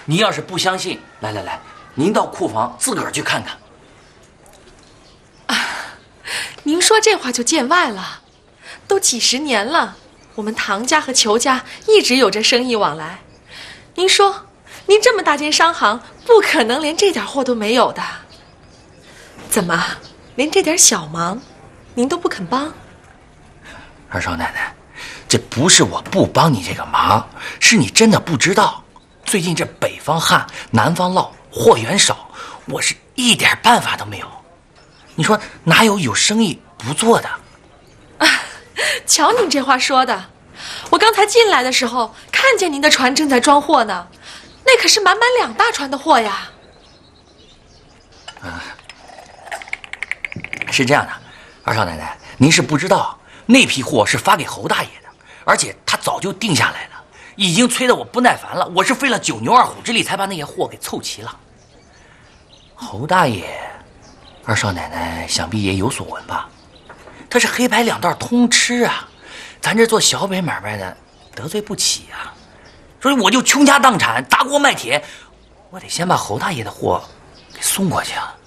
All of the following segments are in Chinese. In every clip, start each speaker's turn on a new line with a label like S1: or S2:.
S1: 您要是不相信，来，您到库房自个儿去看看。
S2: 您说这话就见外了，都几十年了，我们唐家和裘家一直有着生意往来。您说，您这么大间商行，不可能连这点货都没有的。怎么，连这点小忙，您都不肯帮？
S1: 二少奶奶，这不是我不帮你这个忙，是你真的不知道，最近这北方旱，南方涝，货源少，我是一点办法都没有。你说哪有生意不做的？
S2: 瞧您这话说的，我刚才进来的时候看见您的船正在装货呢，那可是满满2大船的货呀。
S1: 是这样的，二少奶奶，您是不知道，那批货是发给侯大爷的，而且他早就定下来了，已经催得我不耐烦了。我是费了9牛2虎之力才把那些货给凑齐了。侯大爷，二少奶奶想必也有所闻吧？他是黑白2道通吃啊，咱这做小本买卖的得罪不起啊，所以我就倾家荡产，砸锅卖铁，我得先把侯大爷的货给送过去啊。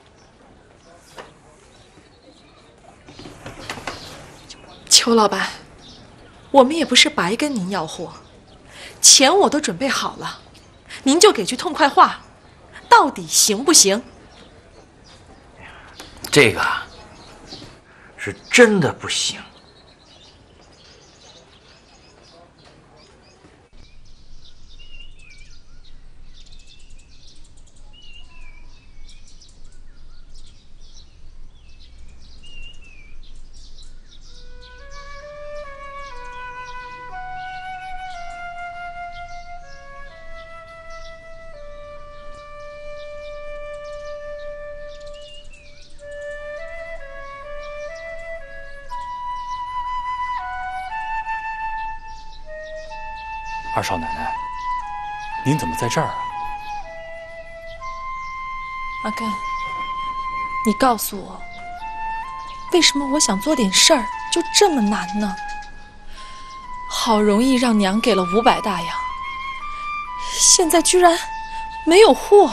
S2: 裘老板，我们也不是白跟您要货，钱我都准备好了，您就给句痛快话，到底行不行？
S1: 这个是真的不行。
S3: 二少奶奶，您怎么在这儿啊？
S2: 阿根，你告诉我，为什么我想做点事儿就这么难呢？好容易让娘给了500大洋，现在居然没有货。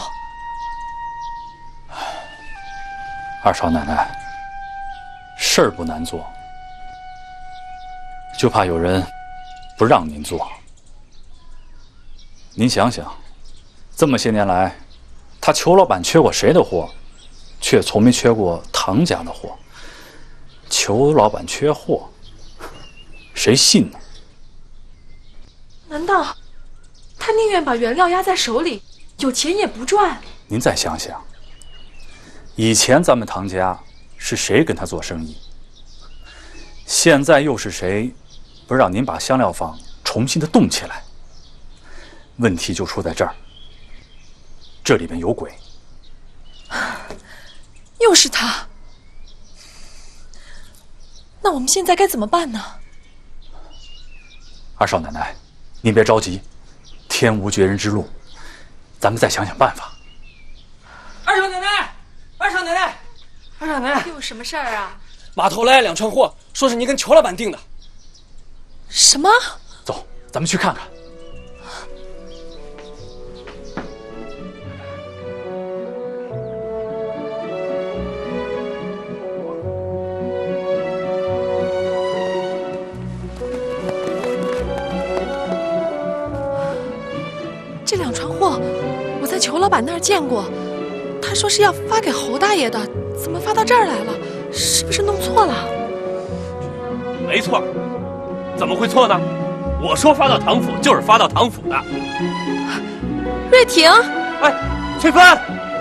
S3: 二少奶奶，事儿不难做，就怕有人不让您做。您想想，这么些年来，他裘老板缺过谁的货，却从没缺过唐家的货。裘老板缺货，谁信呢？
S2: 难道他宁愿把原料压在手里，有钱也不赚？
S3: 您再想想，以前咱们唐家是谁跟他做生意？现在又是谁不让您把香料坊重新的动起来？问题就出在这儿，这里面有鬼。
S2: 又是他，那我们现在该怎么办呢？
S3: 二少奶奶，您别着急，天无绝人之路，咱们再想想办法。
S4: 二少奶奶，二少奶奶，二少奶奶，
S2: 又有什么事儿啊？
S4: 码头来了2串货，说是你跟裘老板订的。
S2: 什么？
S3: 走，咱们去看看。
S2: 这2串货我在裘老板那儿见过，他说是要发给侯大爷的，怎么发到这儿来了？是不是弄错了？
S5: 没错，怎么会错呢？我说发到唐府就是发到唐府的。
S2: 瑞婷，
S5: 哎，翠芬，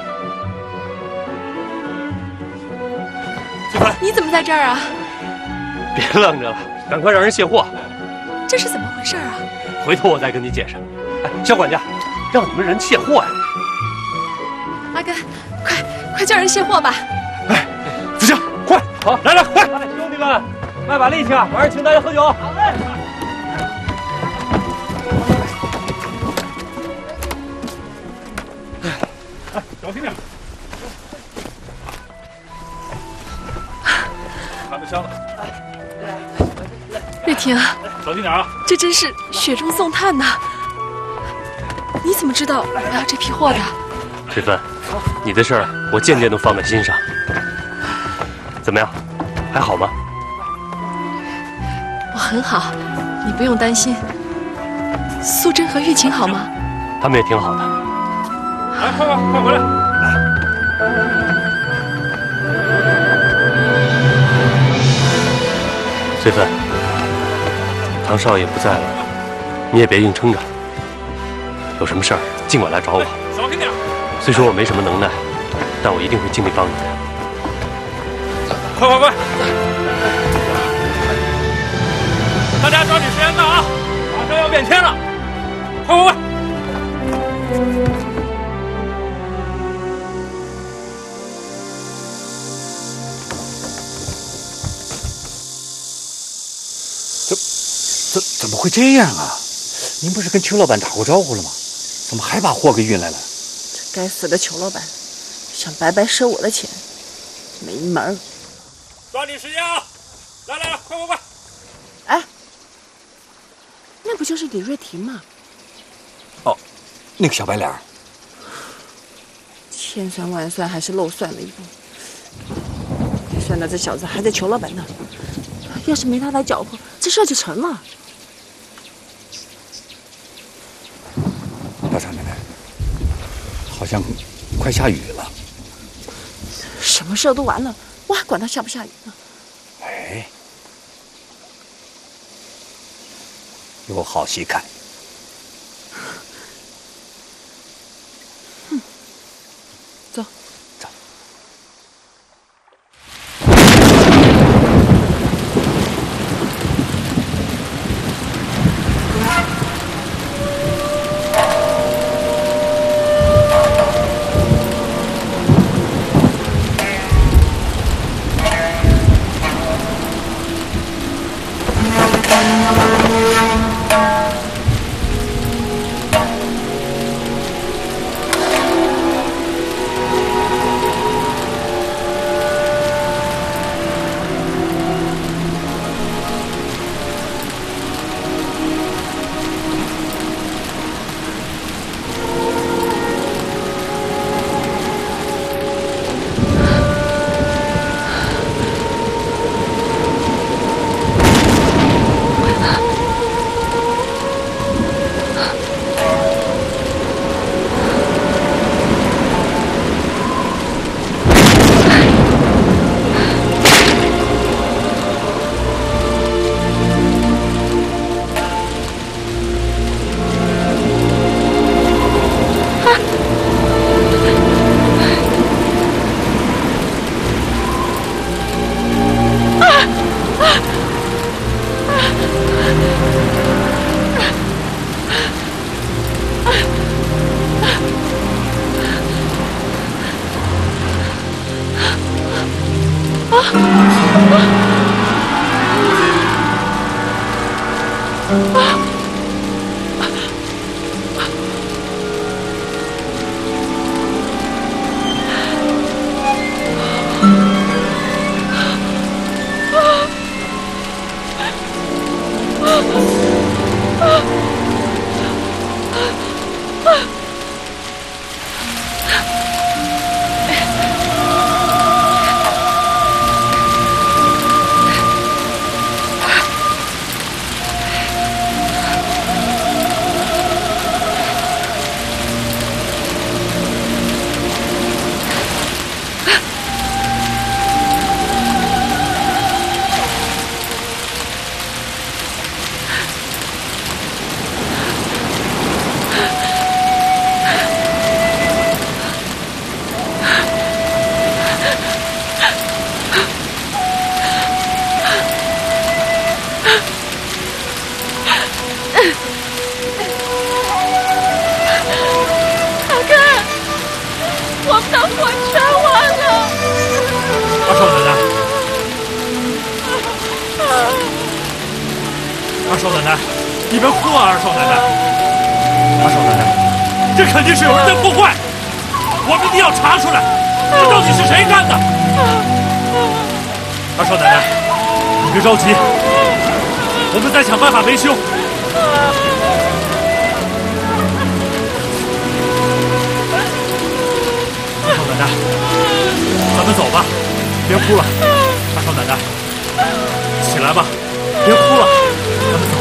S5: 翠芬，
S2: 你怎么在这儿啊？
S5: 别愣着了，赶快让人卸货。
S2: 这是怎么回事啊？
S5: 回头我再跟你解释。哎，小管家，让你们人卸货呀！
S2: 阿根，快叫人卸货吧！
S5: 哎，子清，快，好，来，快！兄弟们，卖把力气啊！晚上请大家喝酒。好嘞。哎，小心点。看得香了。
S2: 瑞婷，
S5: 小心点啊！
S2: 这真是雪中送炭呐！ 你怎么知道我要这批货的？
S5: 水芬，你的事儿我件件都放在心上。怎么样，还好吗？
S2: 我很好，你不用担心。素贞和玉琴好吗？
S5: 他们也挺好的。来，快回来！随芬，唐少爷不在了，你也别硬撑着。有什么事儿尽管来找我。小心点。虽说我没什么能耐，但我一定会尽力帮你的。快！大家抓紧时间干啊！马上要变天了，快！
S6: 怎么会这样啊？您不是跟邱老板打过招呼了吗？怎么还把货给运来了？
S7: 这该死的邱老板，想白白赊我的钱，没门儿！
S5: 抓紧时间啊！来，快！
S7: 哎，那不就是李瑞婷吗？
S6: 哦，那个小白脸儿。
S7: 千算万算，还是漏算了一步。算到这小子还在邱老板那儿，要是没他来搅和，这事儿就成了。
S6: 大少奶奶，好像快下雨了。
S7: 什么事儿都完了，我还管他下不下雨呢？
S6: 哎，有好戏看。
S7: 走。
S3: 二少奶奶，你们喝啊！二少奶奶，二少奶奶，这肯定是有人在破坏，我们一定要查出来，这到底是谁干的？二少奶奶，你别着急，我们再想办法维修。 奶，咱们走吧，别哭了。二少奶奶，起来吧，别哭了，咱们走。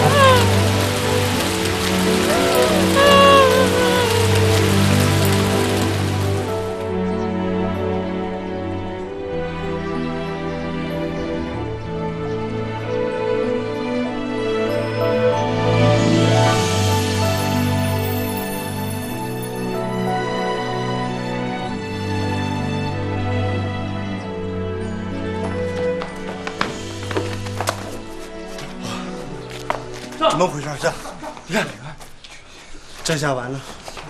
S8: 怎么回事？这，你看，这下完了。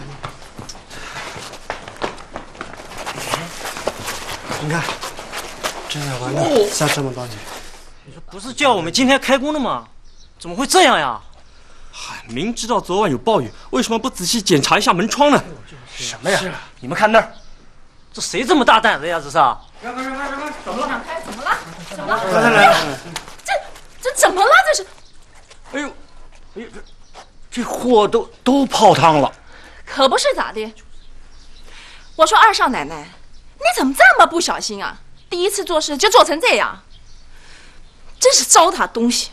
S8: 你看，这下完了，下这么大雨。
S4: 你说不是叫我们今天开工的吗？怎么会这样呀？嗨，明知道昨晚有暴雨，为什么不仔细检查一下门窗呢？
S1: 什么呀？你们看那儿，
S4: 这谁这么大胆子呀？这是？
S2: 怎么了？怎么了？怎么了？
S8: 来，
S2: 这怎么了？这是？
S6: 哎呦，这货都泡汤了。
S2: 可不是咋的。我说二少奶奶，你怎么这么不小心啊？第一次做事就做成这样，真是糟蹋东西。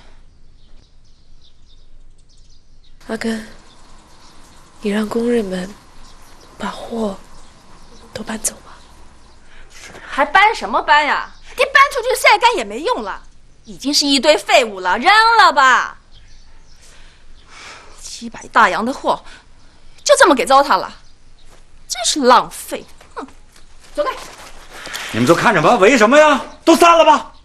S9: 阿根，你让工人们把货都搬走吧。
S2: 还搬什么搬呀？你搬出去晒干也没用了，已经是一堆废物了，扔了吧。700大洋的货，就这么给糟蹋了，真是浪费！哼，走开！
S6: 你们都看着吧，围什么呀？都散了吧！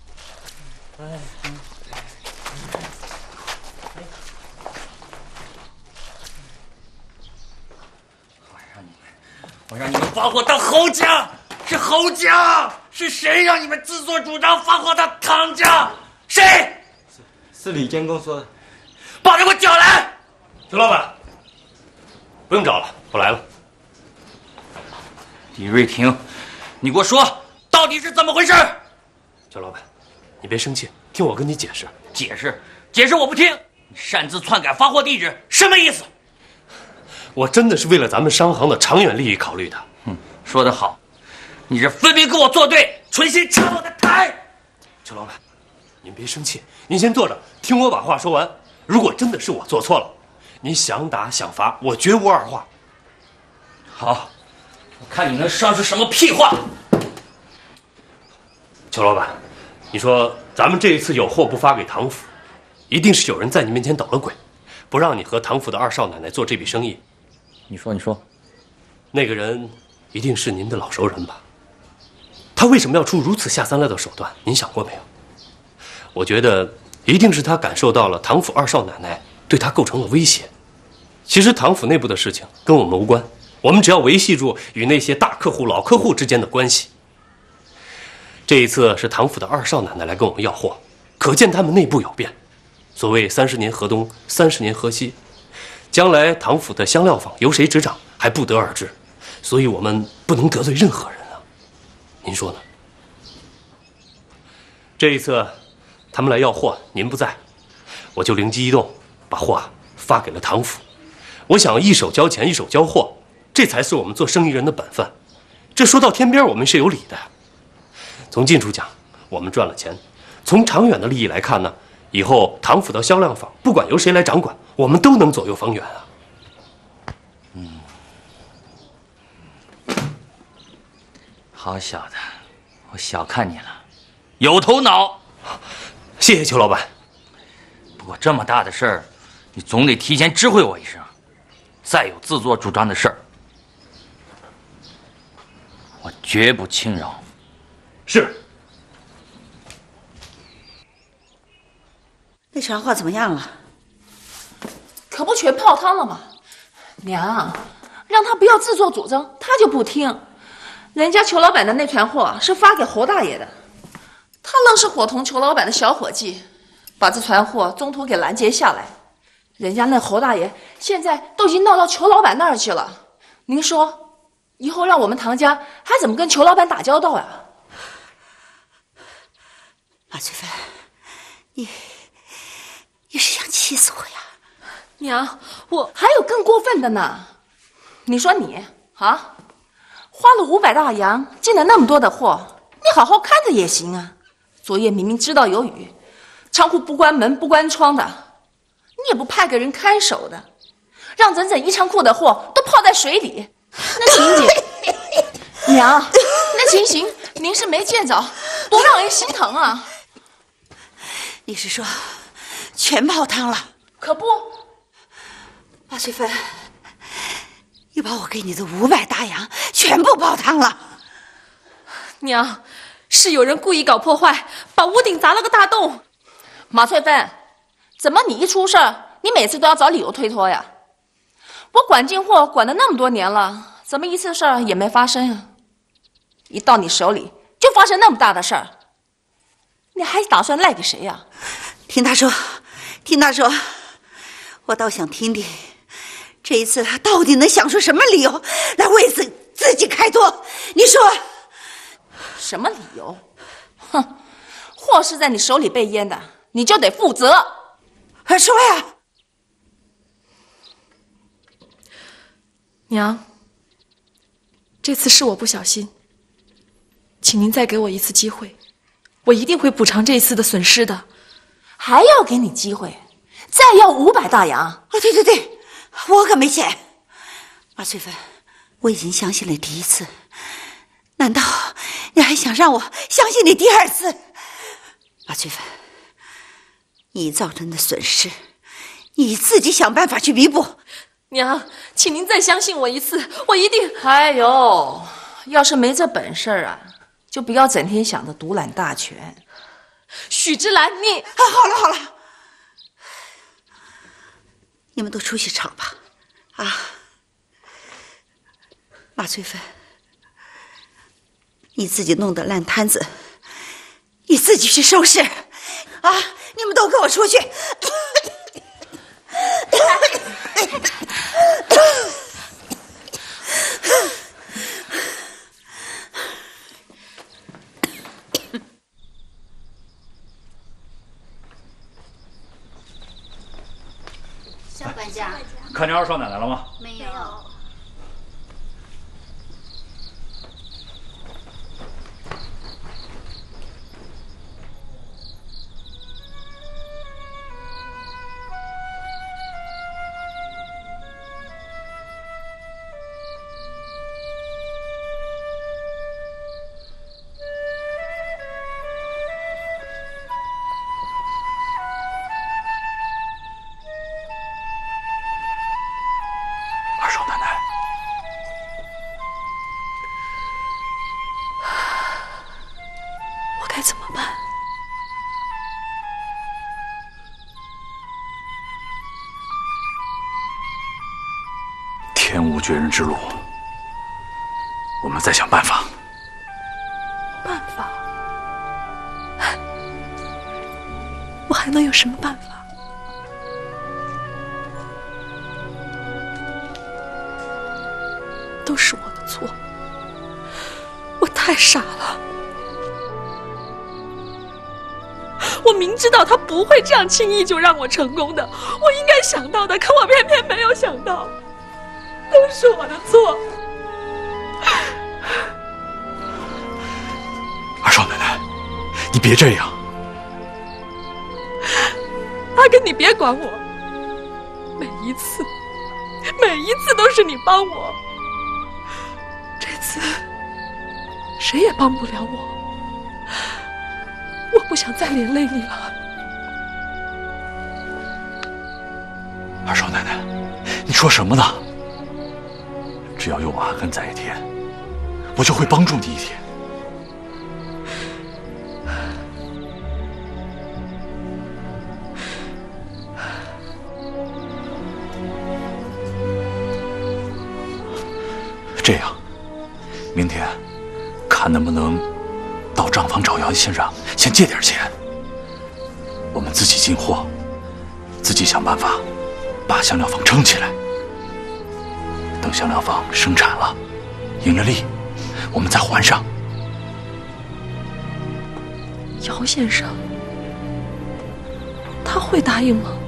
S1: 我让你们发货到侯家，是侯家，是谁让你们自作主张发货到唐家？谁？
S8: 是李监工说的。
S1: 把他给我叫来！
S5: 邱老板，不用找了，我来了。
S1: 李瑞婷，你给我说，到底是怎么回事？
S5: 邱老板，你别生气，听我跟你解释。
S1: 解释我不听！你擅自篡改发货地址，什么意思？
S5: 我真的是为了咱们商行的长远利益考虑的。
S1: 说得好，你这分明跟我作对，存心拆我的台。
S5: 邱老板，您别生气，您先坐着，听我把话说完。如果真的是我做错了，您想打想罚，我绝无二话。
S1: 好，我看你能说出什么屁话。
S5: 邱老板，你说咱们这一次有货不发给唐府，一定是有人在你面前捣了鬼，不让你和唐府的二少奶奶做这笔生意。
S1: 你说，
S5: 那个人一定是您的老熟人吧？他为什么要出如此下三滥的手段？您想过没有？我觉得一定是他感受到了唐府二少奶奶对他构成了威胁。其实唐府内部的事情跟我们无关，我们只要维系住与那些大客户、老客户之间的关系。这一次是唐府的二少奶奶来跟我们要货，可见他们内部有变。所谓30年河东，30年河西，将来唐府的香料坊由谁执掌还不得而知，所以我们不能得罪任何人啊。您说呢？这一次他们来要货，您不在，我就灵机一动，把货发给了唐府。我想一手交钱一手交货，这才是我们做生意人的本分。这说到天边，我们是有理的。从近处讲，我们赚了钱；从长远的利益来看呢，以后唐府的销量坊不管由谁来掌管，我们都能左右逢源啊。
S1: 好小子，我小看你了，有头脑。
S5: 谢谢邱老板。
S1: 不过这么大的事儿，你总得提前知会我一声。再有自作主张的事儿，我绝不轻饶。
S5: 是。
S10: 那船货怎么样了？
S2: 可不全泡汤了吗？娘，让他不要自作主张，他就不听。人家裘老板的那船货是发给侯大爷的，他愣是伙同裘老板的小伙计，把这船货中途给拦截下来。人家那侯大爷现在都已经闹到裘老板那儿去了。您说，以后让我们唐家还怎么跟裘老板打交道呀？
S10: 马翠芬，你是想气死我呀？
S2: 娘，我还有更过分的呢。你说你啊， 花了500大洋进了那么多的货，你好好看着也行啊。昨夜明明知道有雨，仓库不关门不关窗的，你也不派个人看守的，让整整一仓库的货都泡在水里。那情景，娘，那情形您是没见着，多让人心疼啊！
S10: 你是说全泡汤了？
S2: 可不，
S10: 马翠芬，你把我给你的500大洋全部泡汤了。
S2: 娘，是有人故意搞破坏，把屋顶砸了个大洞。马翠芬，怎么你一出事儿，你每次都要找理由推脱呀？我管进货管了那么多年了，怎么一次事儿也没发生啊？一到你手里就发生那么大的事儿，你还打算赖给谁呀？
S10: 听他说，听他说，我倒想听听，这一次他到底能想出什么理由来为自己开脱？你说，
S2: 什么理由？哼，货是在你手里被淹的，你就得负责。
S10: 说呀，
S2: 娘，这次是我不小心，请您再给我一次机会，我一定会补偿这一次的损失的。还要给你机会，再要500大洋。
S10: 啊，对对，我可没钱。马翠芬，我已经相信了第一次，难道你还想让我相信你第2次？马翠芬，你造成的损失，你自己想办法去弥补。
S2: 娘，请您再相信我一次，我一定。哎呦，要是没这本事啊，就不要整天想着独揽大权。许之兰，你……
S10: 好了，你们都出去吵吧。啊，马翠芬，你自己弄的烂摊子，你自己去收拾。啊，你们都跟我出去。
S11: 小管家，
S3: 看见二少奶奶了吗？
S11: 没有。
S2: 该怎么办？
S3: 天无绝人之路，我们再想办法。
S2: 办法？我还能有什么办法？都是我的错，我太傻了。我明知道他不会这样轻易就让我成功的，我应该想到的，可我偏偏没有想到，都是我的错。
S3: 二少奶奶，你别这样。
S2: 阿根，你别管我，每一次都是你帮我，这次谁也帮不了我。我不想再连累你了。
S3: 二少奶奶，你说什么呢？只要有阿根在一天，我就会帮助你一天。这样，明天看能不能到账房找姚先生先借点钱，我们自己进货，自己想办法把香料坊撑起来。等香料坊生产了，盈了利，我们再还上。
S2: 姚先生，他会答应吗？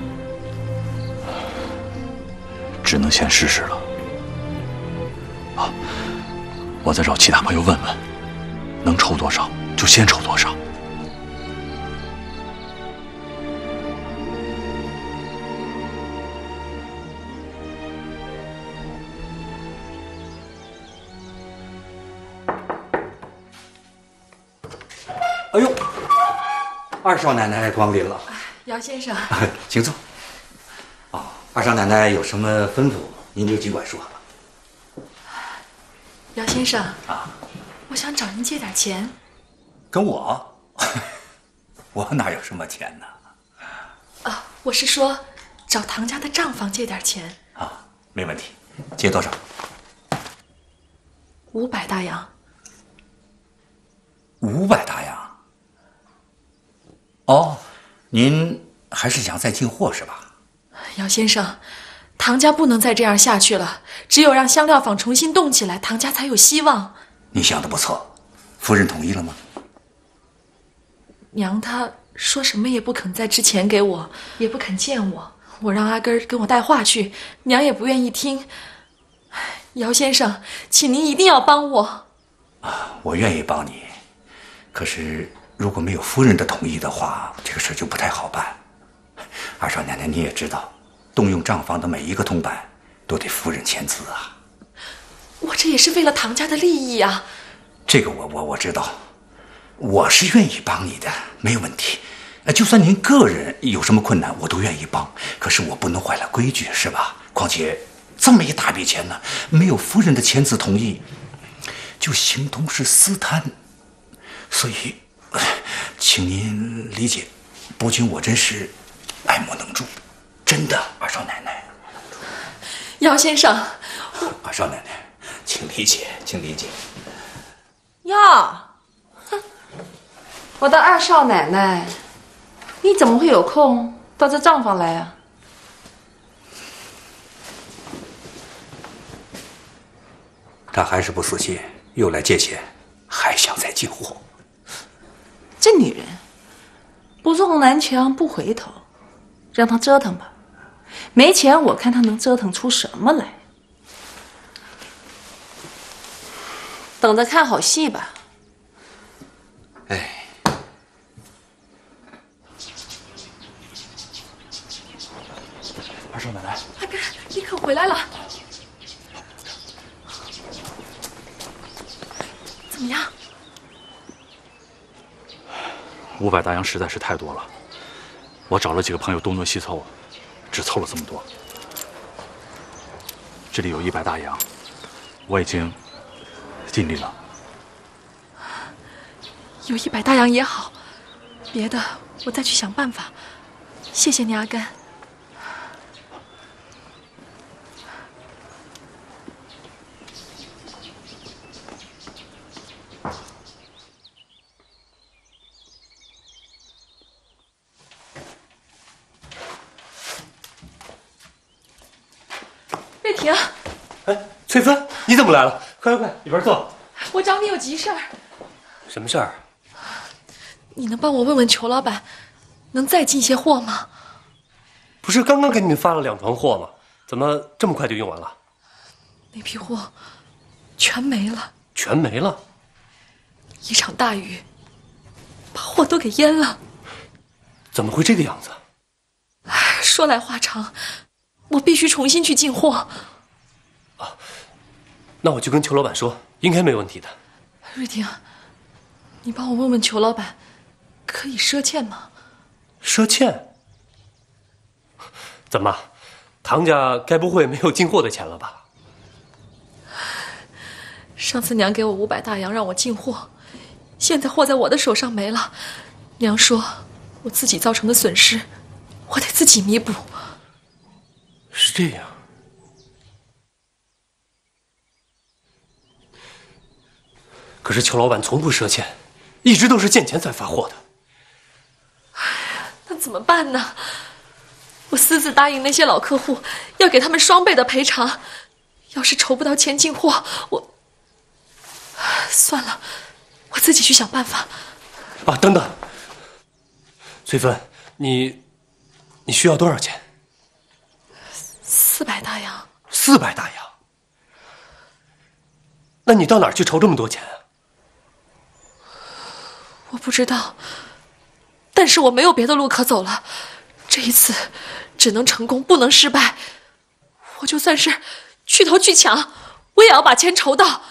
S3: 只能先试试了。啊， 我再找其他朋友问问，能筹多少就先筹多少。
S6: 哎呦，二少奶奶光临了。
S2: 姚先生，
S6: 请坐。哦，二少奶奶有什么吩咐，您就尽管说。
S2: 姚先生啊，我想找您借点钱。
S6: 跟我？我哪有什么钱呢？
S2: 啊，我是说，找唐家的账房借点钱。
S6: 啊，没问题。借多少
S2: ？500大洋。
S6: 500大洋。哦，您还是想再进货是吧？
S2: 姚先生，唐家不能再这样下去了，只有让香料坊重新动起来，唐家才有希望。
S6: 你想的不错，夫人同意了吗？
S2: 娘她说什么也不肯在之前给我，也不肯见我。我让阿根跟我带话去，娘也不愿意听。姚先生，请您一定要帮我。
S6: 啊，我愿意帮你，可是如果没有夫人的同意的话，这个事就不太好办。二少奶奶你也知道，动用账房的每一个铜板都得夫人签字啊。
S2: 我这也是为了唐家的利益啊。
S6: 这个我知道，我是愿意帮你的，没有问题。就算您个人有什么困难，我都愿意帮。可是我不能坏了规矩，是吧？况且这么一大笔钱呢，没有夫人的签字同意，就形同是私贪。所以，请您理解，不仅我真是爱莫能助，真的，二少奶奶。
S2: 姚先生，
S6: 二少奶奶，请理解，请理解。
S7: 哟，我的二少奶奶，你怎么会有空到这账房来啊？
S6: 他还是不死心，又来借钱，还想再进货。
S7: 这女人不撞南墙不回头，让她折腾吧。没钱，我看她能折腾出什么来。等着看好戏吧。
S6: 哎，
S3: 二少奶奶，
S2: 阿根，你可回来了？怎么样
S3: ？500大洋实在是太多了，我找了几个朋友东挪西凑，只凑了这么多。这里有100大洋，我已经尽力了。
S2: 有100大洋也好，别的我再去想办法。谢谢你，阿甘。瑞婷，
S5: 哎，翠芬，你怎么来了？快，里边坐。
S2: 我找你有急事儿。
S5: 什么事儿？
S2: 你能帮我问问裘老板，能再进些货吗？
S5: 不是刚刚给你们发了2床货吗？怎么这么快就用完了？
S2: 那批货全没了。
S5: 全没了？
S2: 一场大雨把货都给淹了。
S5: 怎么会这个样子？
S2: 说来话长，我必须重新去进货。
S5: 啊，那我就跟裘老板说，应该没问题的。
S2: 瑞婷，你帮我问问裘老板，可以赊欠吗？
S5: 赊欠？怎么，唐家该不会没有进货的钱了吧？
S2: 上次娘给我500大洋让我进货，现在货在我的手上没了。娘说我自己造成的损失，我得自己弥补。
S5: 是这样。可是裘老板从不赊欠，一直都是见钱才发货的。
S2: 那怎么办呢？我私自答应那些老客户，要给他们双倍的赔偿。要是筹不到钱进货，我算了，我自己去想办法。
S5: 啊，等等，翠芬，你需要多少钱
S2: ？400大洋。
S5: 400大洋。 那你到哪儿去筹这么多钱啊？
S2: 我不知道，但是我没有别的路可走了。这一次只能成功，不能失败。我就算是去偷去抢，我也要把钱筹到。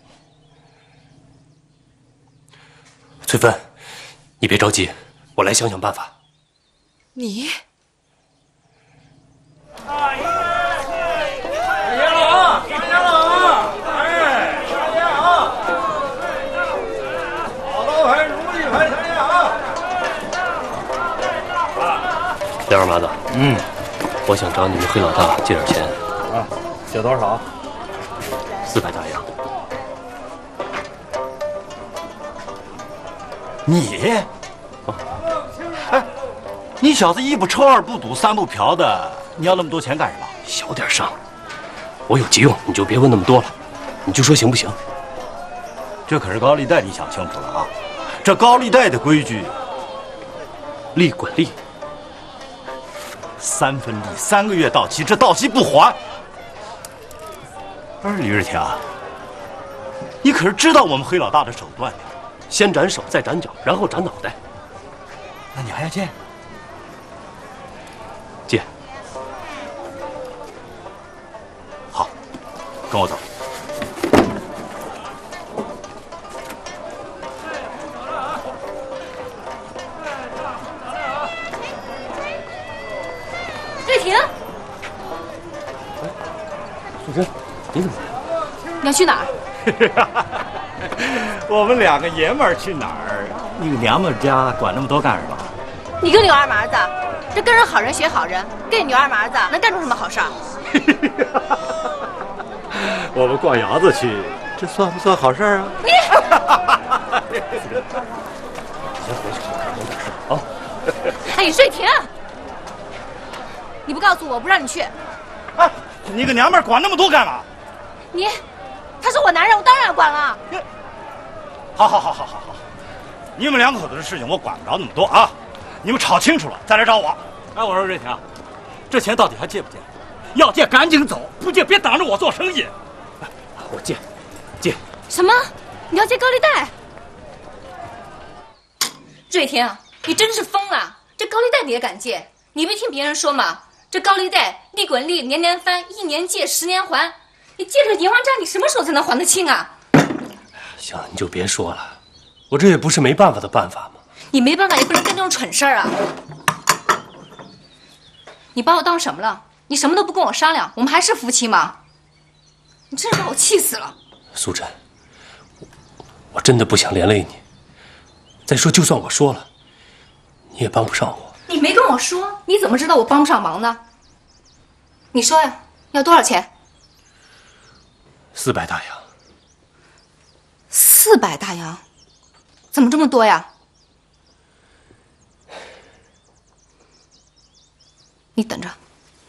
S5: 翠芬，你别着急，我来想想办法。
S2: 你？
S3: 大爷了啊！大爷了啊！哎，大爷啊！好多盘如意盘大爷啊！
S5: 梁二麻子，我想找你们黑老大借点钱。
S3: 啊，借多少
S5: ？400大洋。
S12: 你？哎，你小子一不抽二不赌三不嫖的，你要那么多钱干什么？
S5: 小点声，我有急用，你就别问那么多了，你就说行不行？
S12: 这可是高利贷，你想清楚了啊！这高利贷的规矩，
S5: 利滚利
S12: ，3分利，3个月到期，这到期不还。而李日廷，你可是知道我们黑老大的手段的，
S5: 先斩手，再斩脚，然后斩脑袋。
S12: 那你还要借？
S5: 借。
S12: 好，跟我走。
S11: 瑞婷，
S5: 素贞，你怎么来了？
S11: 你要去哪儿？
S12: 我们2个爷们儿去哪儿？你个娘们家管那么多干什么？
S11: 你个牛二麻子，这跟着好人学好人，跟你牛二麻子能干出什么好事儿？
S12: 我们逛窑子去，这算不算好事啊？
S11: 你
S5: 先回去，有点事啊。
S11: 哎，瑞婷，你不告诉我，不让你去。
S12: 哎，你个娘们儿管那么多干嘛？
S11: 他是我男人，我当然要管了。
S12: 好，你们2口子的事情我管不着那么多啊！你们吵清楚了再来找我。哎，我说瑞婷，这钱到底还借不借？要借赶紧走，不借别挡着我做生意。
S5: 我借。
S11: 什么？你要借高利贷？瑞婷，你真是疯了！这高利贷你也敢借？你没听别人说吗？这高利贷利滚利，年年翻，1年借10年还。你借这银行债，你什么时候才能还得清啊？
S5: 行了，你就别说了，我这也不是没办法的办法嘛。
S11: 你没办法也不能干这种蠢事儿啊！你把我当什么了？你什么都不跟我商量，我们还是夫妻吗？你真是把我气死了！
S5: 素贞，我真的不想连累你。再说，就算我说了，你也帮不上我。
S11: 你没跟我说，你怎么知道我帮不上忙呢？你说呀，要多少钱
S5: ？400大洋。
S11: 400大洋？怎么这么多呀？你等着。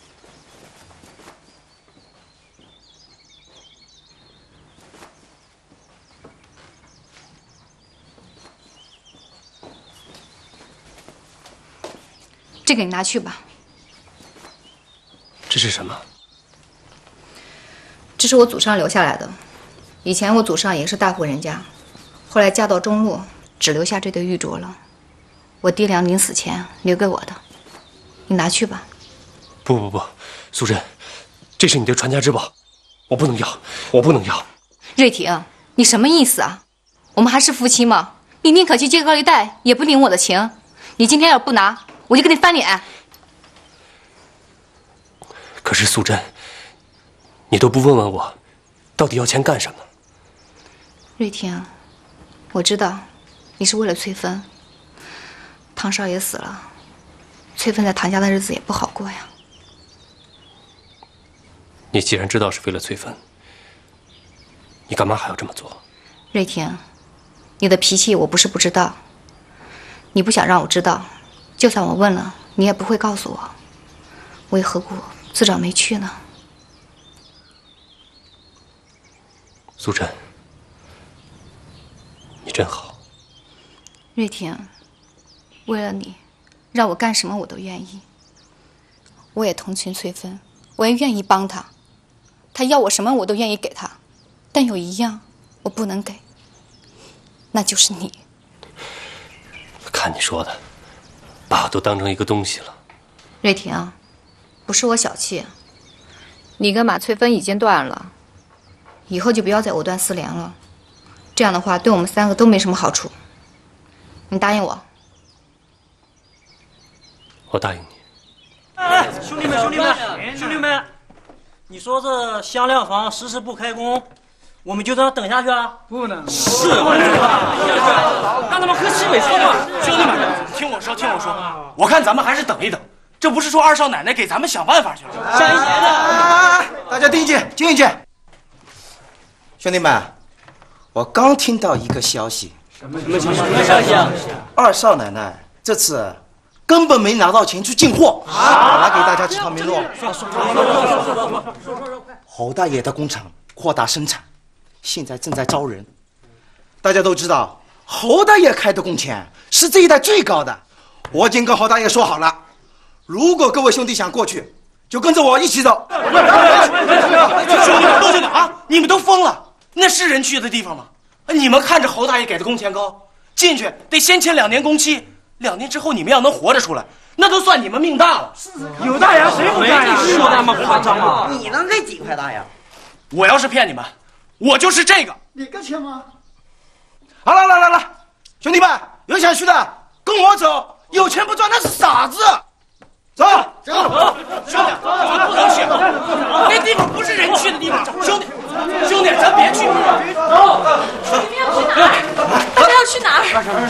S11: 这个你拿去吧。
S5: 这是什么？
S11: 这是我祖上留下来的。以前我祖上也是大户人家，后来家道中落，只留下这对玉镯了。我爹娘临死前留给我的，你拿去吧。
S5: 不，素贞，这是你的传家之宝，我不能要，我不能要。
S11: 瑞婷，你什么意思啊？我们还是夫妻吗？你宁可去借高利贷，也不领我的情。你今天要不拿，我就跟你翻脸。
S5: 可是素贞，你都不问问我，到底要钱干什么？
S11: 瑞婷，我知道你是为了翠芬。唐少爷死了，翠芬在唐家的日子也不好过呀。
S5: 你既然知道是为了翠芬，你干嘛还要这么做？
S11: 瑞婷，你的脾气我不是不知道，你不想让我知道，就算我问了，你也不会告诉我，为何故自找没趣呢？
S5: 素贞，你真好。
S11: 瑞婷，为了你，让我干什么我都愿意。我也同情翠芬，我也愿意帮她，她要我什么我都愿意给她，但有一样我不能给，那就是你。
S5: 看你说的，把我都当成一个东西了。
S11: 瑞婷，不是我小气，你跟马翠芬已经断了，以后就不要再藕断丝连了，这样的话对我们3个都没什么好处。你答应我。
S5: 我答应你。
S4: 哎，兄弟们，你说这香料房迟迟不开工，我们就这样等下去啊？不能，
S12: 是，让他们喝西北风嘛。兄弟们，听我说，我看咱们还是等一等。这不是说二少奶奶给咱们想办法去了？
S8: 下一年的，大家听一句。兄弟们，我刚听到一个消息。什么消息啊？二少奶奶这次根本没拿到钱去进货。我来给大家指条明路。说。侯大爷的工厂扩大生产，现在正在招人。大家都知道，侯大爷开的工钱是这一带最高的。我已经跟侯大爷说好了，如果各位兄弟想过去，就跟着我一起走。
S12: 兄弟们都去哪啊？你们都疯了？那是人去的地方吗？你们看着侯大爷给的工钱高，进去得先签2年工期，2年之后你们要能活着出来，那都算你们命大了。
S4: 有大洋谁不干呀？说那么夸张啊？
S8: 你能给几块大洋？
S12: 我要是骗你们，我就是这个。
S8: 你够钱吗？好了，兄弟们，有想去的跟我走，有钱不赚那是傻子。走，
S12: 兄弟，咱们不能去，那地方不是人去的地方。兄弟，咱别去。
S2: 大家要去哪儿？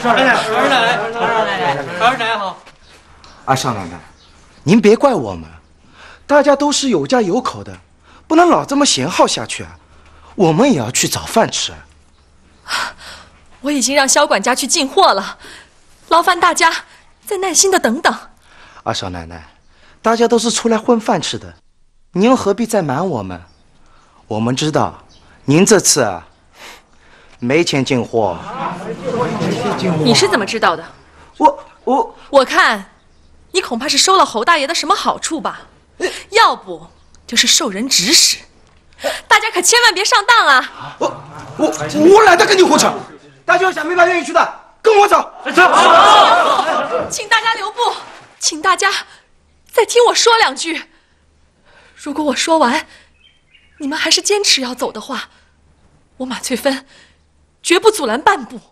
S8: 二少奶奶好。二少奶奶，您别怪我们，大家都是有家有口的，不能老这么闲耗下去啊。我们也要去找饭吃。
S2: 我已经让肖管家去进货了，劳烦大家再耐心的等等。
S8: 二少奶奶，大家都是出来混饭吃的，您又何必再瞒我们？我们知道，您这次啊没钱进货。
S2: 你是怎么知道的？我看，你恐怕是收了侯大爷的什么好处吧？要不就是受人指使。大家可千万别上当啊！
S8: 我懒得跟你胡扯，大家有想明白愿意去的，跟我走。
S2: 请大家留步。请大家再听我说2句。如果我说完，你们还是坚持要走的话，我马翠芬绝不阻拦半步。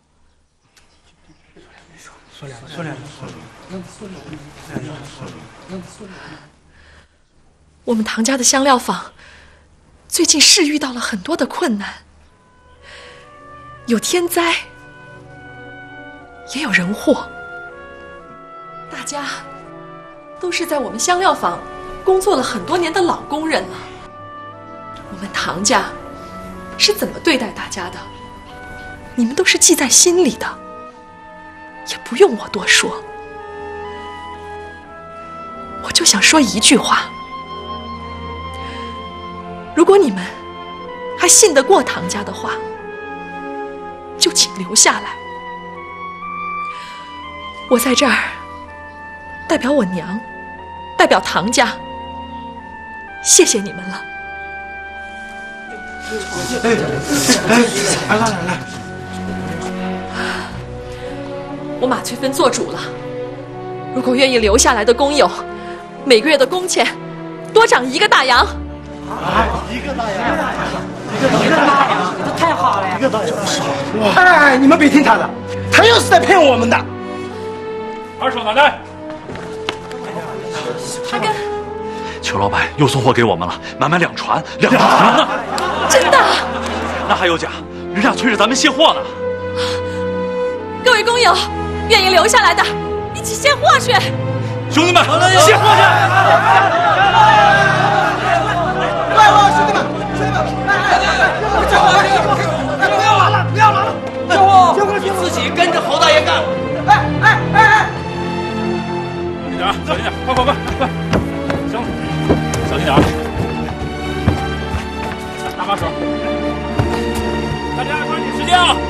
S2: 说两句。我们唐家的香料坊最近是遇到了很多的困难，有天灾，也有人祸。大家都是在我们香料坊工作了很多年的老工人了。我们唐家是怎么对待大家的，你们都是记在心里的，也不用我多说。我就想说一句话，如果你们还信得过唐家的话，就请留下来。我在这儿代表我娘，代表唐家，谢谢你们了。来，我马翠芬做主了，如果愿意留下来的工友，每个月的工钱多涨1个大洋。
S8: 1个大洋，这太好了呀！1个大洋，哎，你们别听他的，他又是在骗我们的。
S3: 二少奶奶，
S2: 阿根，
S3: 裘老板又送货给我们了，满2船，2船呢。
S2: 真的？
S3: 那还有假？人家催着咱们卸货呢。
S2: 各位工友，愿意留下来的，一起卸货去。
S3: 兄弟们，卸货去！
S8: 来，兄弟们，不要拦了，
S1: 卸货！你自己跟着侯大爷干！
S8: 哎！
S3: 小心点，快！行，小心点，搭把手，大家抓紧时间啊！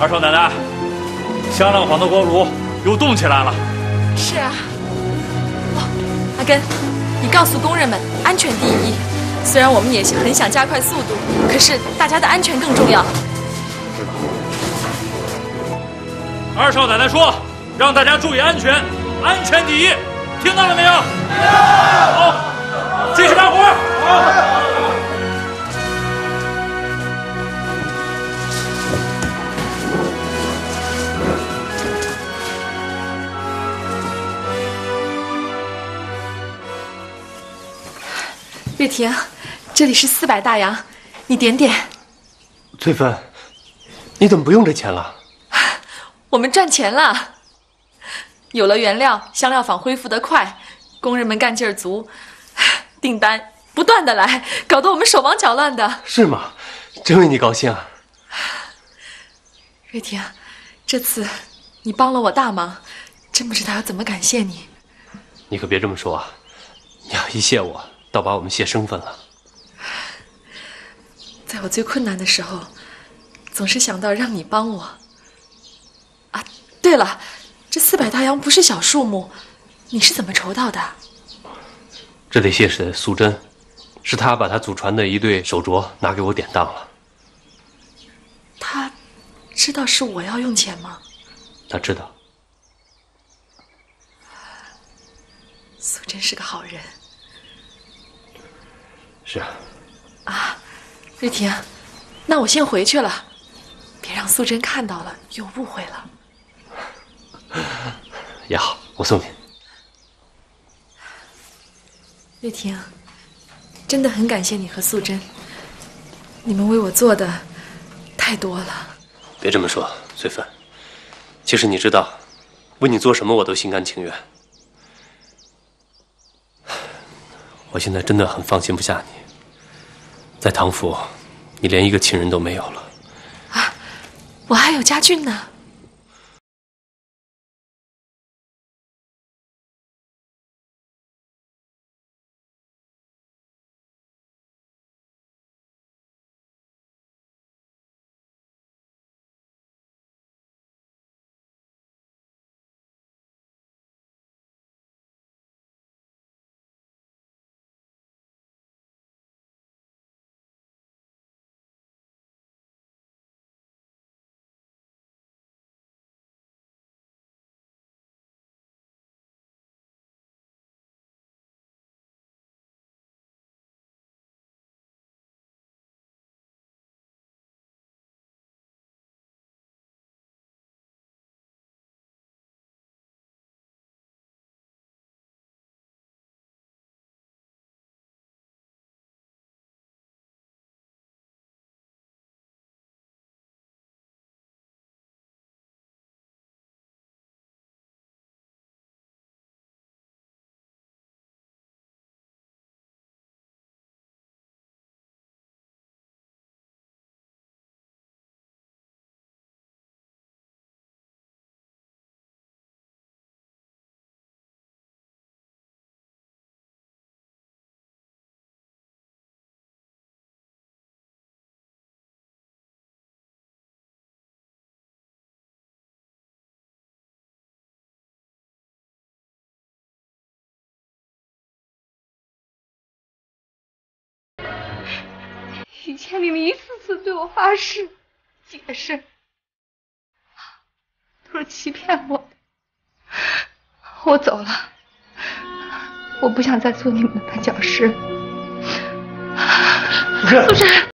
S3: 二少奶奶，香料坊的锅炉又动起来了。
S2: 是啊。哦，阿根，你告诉工人们，安全第一。虽然我们也很想加快速度，可是大家的安全更重要。
S3: 二少奶奶说，让大家注意安全，安全第一，听到了没有？好，继续干活。
S2: 月婷，这里是400大洋，你点点。
S5: 翠芬，你怎么不用这钱了？
S2: 我们赚钱了，有了原料，香料坊恢复得快，工人们干劲儿足，订单不断的来，搞得我们手忙脚乱的。
S5: 是吗？真为你高兴啊！
S2: 瑞婷，这次你帮了我大忙，真不知道要怎么感谢你。
S5: 你可别这么说啊！你要一谢我，倒把我们谢生分了。
S2: 在我最困难的时候，总是想到让你帮我。啊，对了，这400大洋不是小数目，你是怎么筹到的？
S5: 这得谢是素贞，是她把她祖传的一对手镯拿给我典当了。
S2: 他知道是我要用钱吗？
S5: 她知道。
S2: 素贞是个好人。
S5: 是啊。
S2: 啊，瑞婷，那我先回去了，别让素贞看到了又误会了。
S5: 也好，我送你。
S2: 瑞婷，真的很感谢你和素贞，你们为我做的太多了。
S5: 别这么说，翠芬。其实你知道，为你做什么我都心甘情愿。我现在真的很放心不下你，在唐府，你连一个亲人都没有了。
S2: 啊，我还有家俊呢。
S11: 以前明明一次次对我发誓、解释，都是欺骗我的。我走了，我不想再做你们的绊脚石。素贞。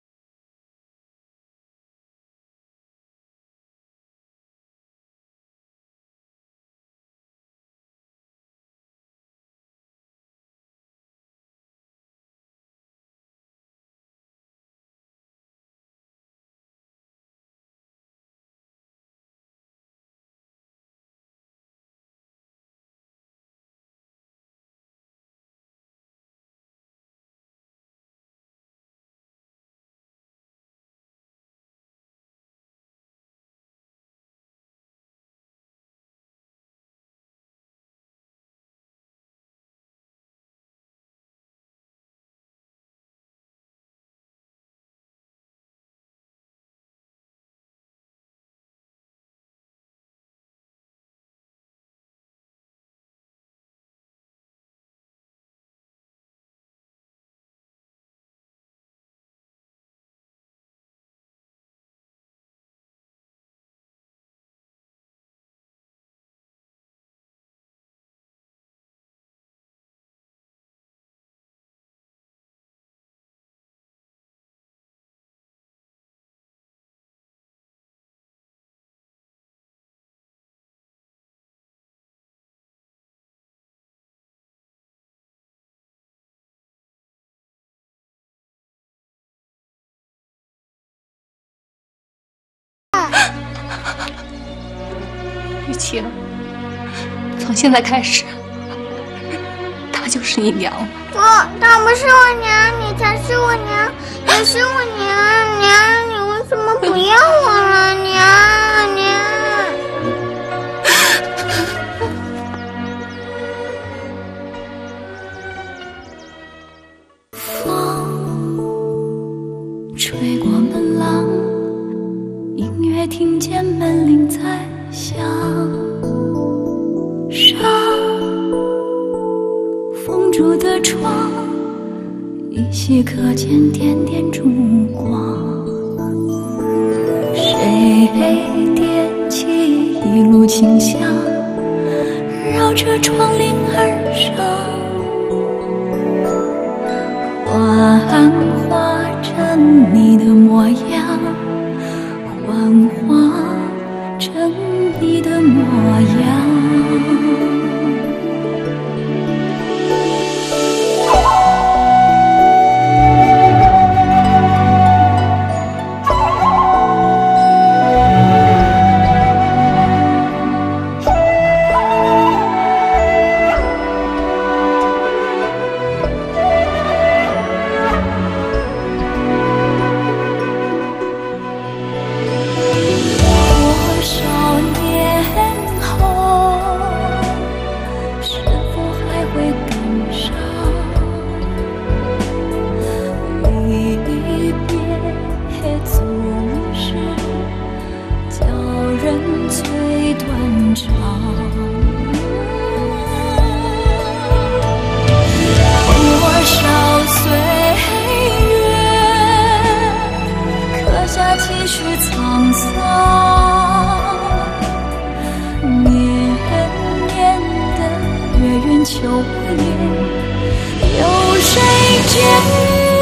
S11: 雨晴，从现在开始，她就是你娘了。
S13: 不，她不是我娘，你才是我娘，也是我娘。娘，你为什么不要我了？娘，娘。
S14: 吹过门廊，隐约听见门铃在响。上封住的窗，依稀可见点点烛光。谁点起一路清香，绕着窗棂而上。幻化成你的模样，幻化成你的模样。几许沧桑，年年的月圆秋夜，有谁见？